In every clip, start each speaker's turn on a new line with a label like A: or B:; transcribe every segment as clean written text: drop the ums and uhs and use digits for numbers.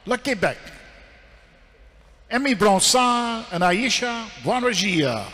A: le Québec. Emmy, Bronsard, and Aissa, Bouaraguia.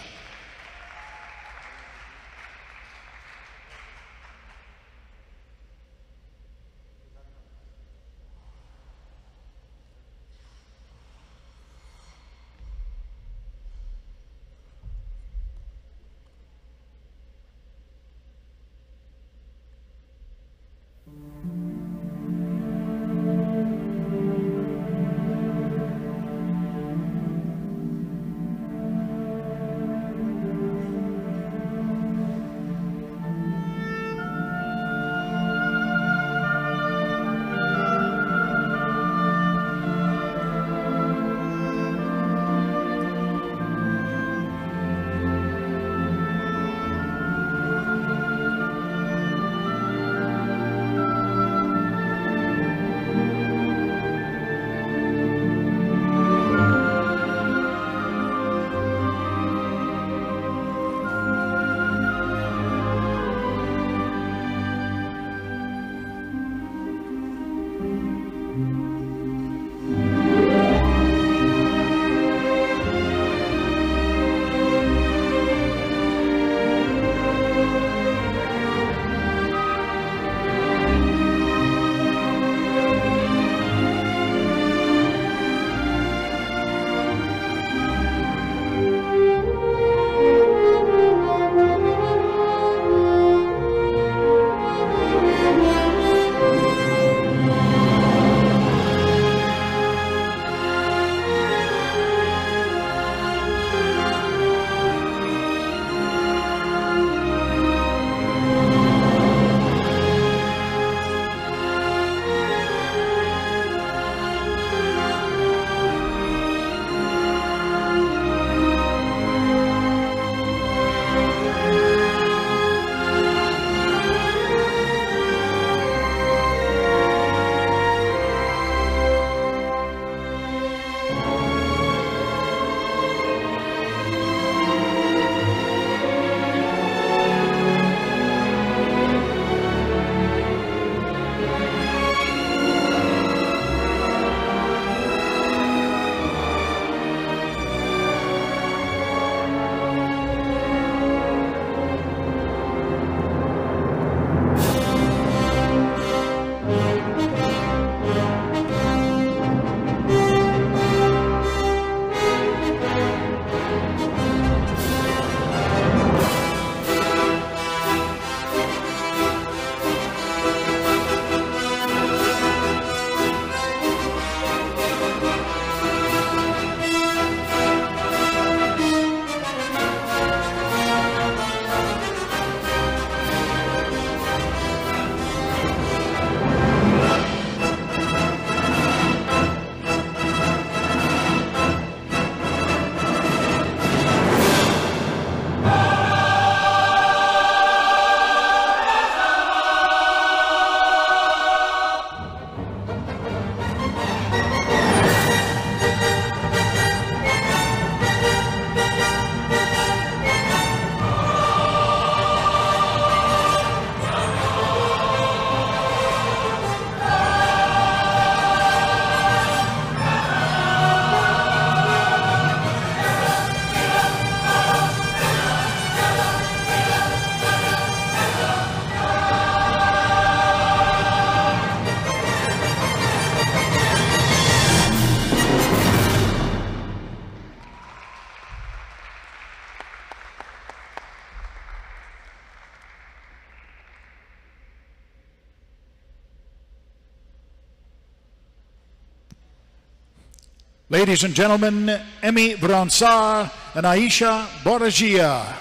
A: Ladies and gentlemen, Emmy, Bronsard, and Aissa, Bouaraguia.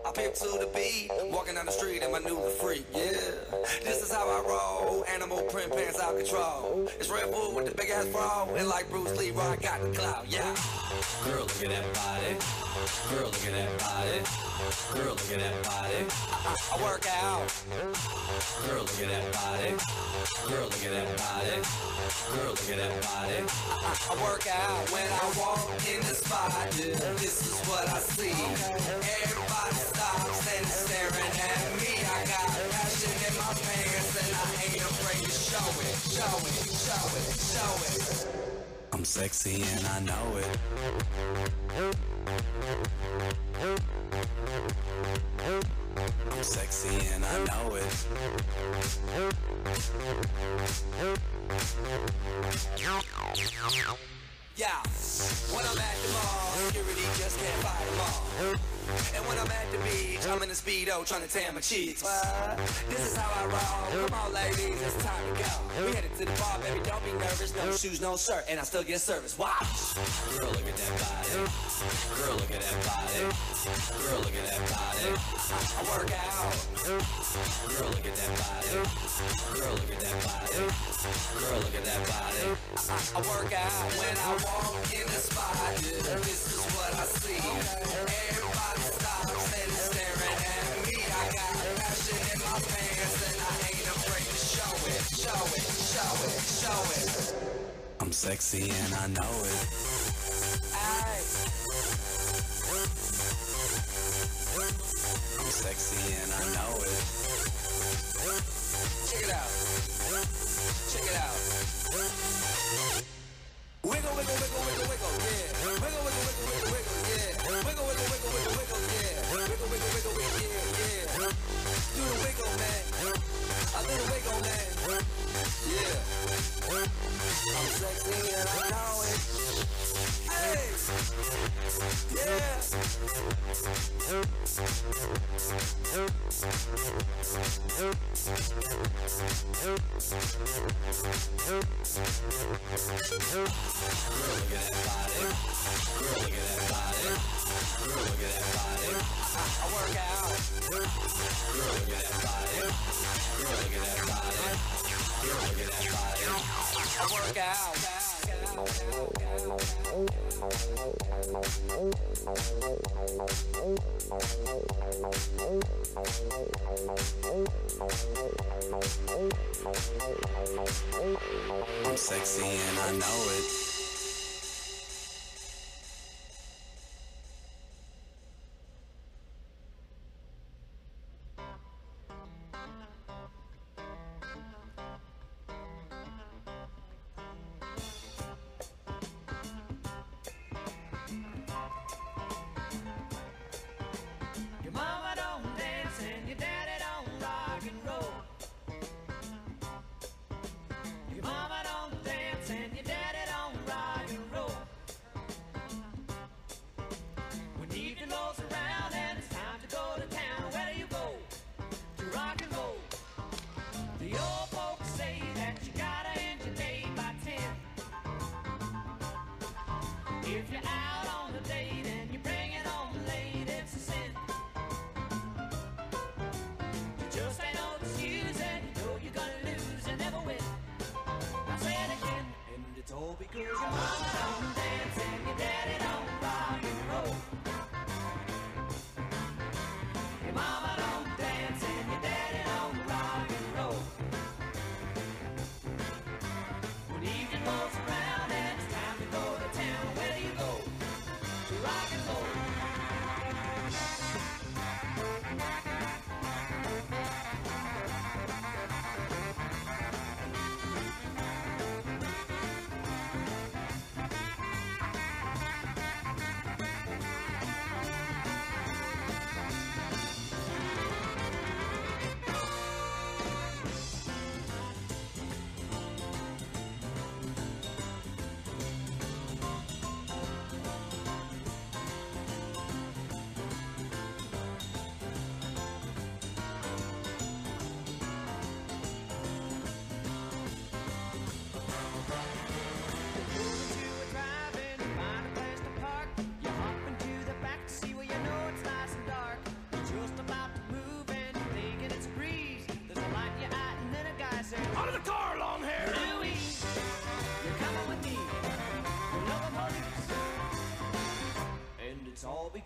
B: I pimp to the beat, walking down the street and my new the freak, yeah. This is how I roll, animal print pants out control. It's Red Bull with the big ass bra, and like Bruce Lee, I got the clout, yeah. Girl, look at that body. Girl, look at that body. Girl, look at that body. I work out. Girl, look at that body. Girl, look at that body. Girl, look at that body. I work out when I walk in the spot. This is what I see. Everybody stops and is staring at me. I got passion in my pants and I ain't afraid to show it. Show it, show it, show it. I'm sexy and I know it. I'm sexy and I know it. Yeah, when I'm at the mall, security just can't fight them all. And when I'm at the beach, I'm in a Speedo trying to tan my cheeks. This is how I roll. Come on, ladies, it's time to go. We headed to the bar, baby, don't be nervous. No shoes, no shirt, and I still get service. Watch. Girl, look at that body. Girl, look at that body. Girl, look at that body. I work out. Girl, look at that body. Girl, look at that body. Girl, look at that body. I work out when I walk in the spot. This is what I see. Everybody stops and is staring at me. I got passion in my pants and I ain't afraid to show it. Show it, show it, show it. I'm sexy and I know it. Aye. I'm sexy and I know it. Check it out. Check it out. Wiggle, wiggle, wiggle, wiggle, wiggle, yeah. Wiggle, wiggle, wiggle, wiggle, wiggle, yeah. Wiggle, wiggle, wiggle, wiggle, wiggle, yeah. Wiggle, wiggle, wiggle, wiggle, yeah, yeah. Do the wiggle, man. A little wiggle, man. Yeah. I'm sexy and I know it. Hey. Yeah. Girl, look at that body. Girl, look at that body. Girl, look at that body. I work out. Girl, look at that body. Girl, look at that body. Girl, look at that body. I work out. I'm sexy and I know it.
C: Your mama don't dance and your daddy don't rock and roll. Your mama don't dance and your daddy don't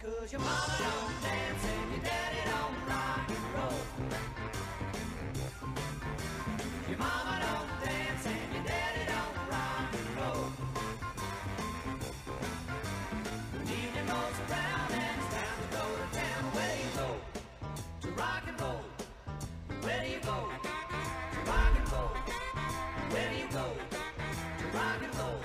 C: 'cause your mama don't dance and your daddy don't rock and roll. Your mama don't dance and your daddy don't rock and roll. When evening rolls around and it's time to go to town, where do you go to rock and roll? Where do you go to rock and roll? Where do you go to rock and roll?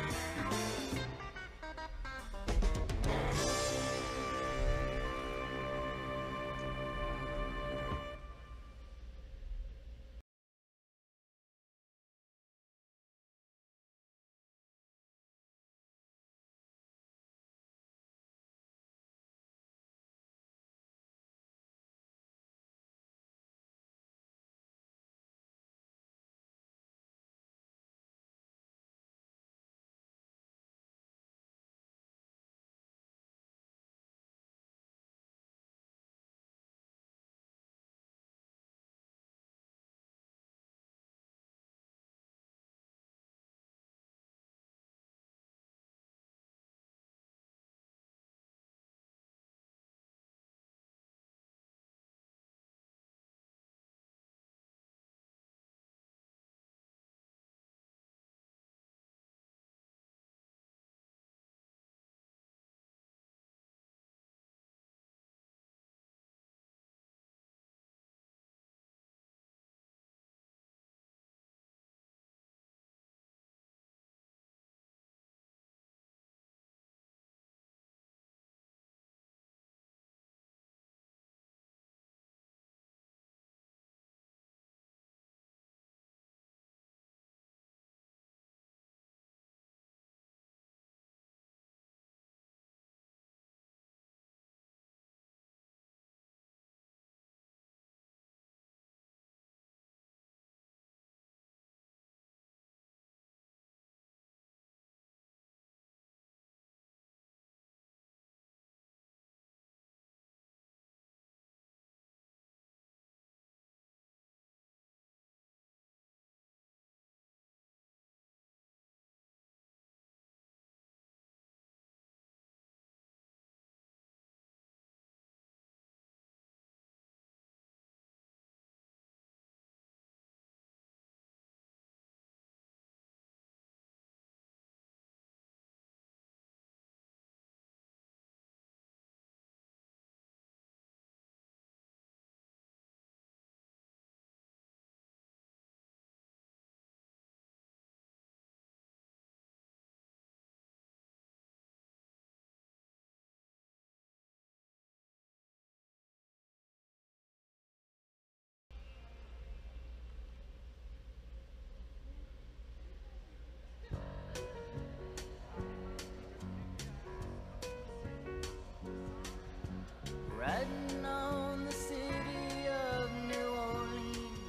D: Riding on the city of New Orleans,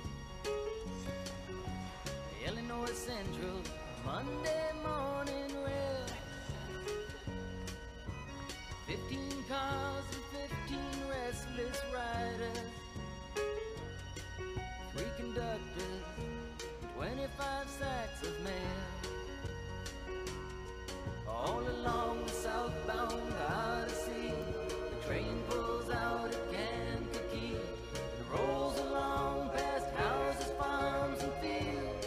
D: Illinois Central, Monday morning rail. 15 cars and 15 restless riders, 3 conductors, 25 sacks of mail. All along the southbound Odyssey, the train pulls out at Kankakee. It rolls along past houses, farms, and fields,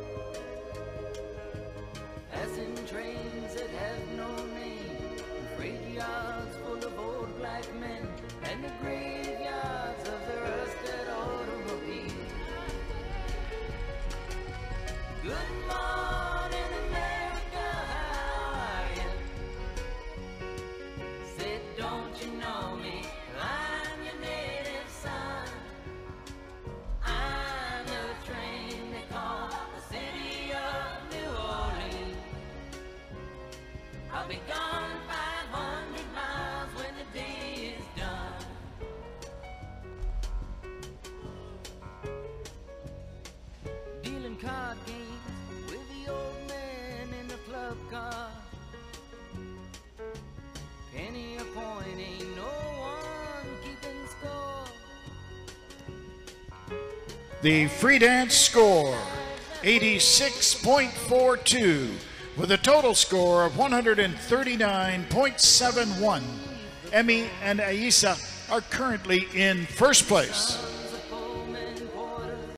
D: passing trains that have no name, and freight yards full of old black men, and the graveyards of the rusted automobiles. Good morning, America, how are you? Said, don't you know me? I'm your native son. I'm the train they call the city of New Orleans. I'll be gone 500 miles when the day is done. Dealing card games with the old man in the club car. Penny a point, ain't no one keeping score.
A: The free dance score, 86.42, with a total score of 139.71. Emmy and Aissa are currently in first place.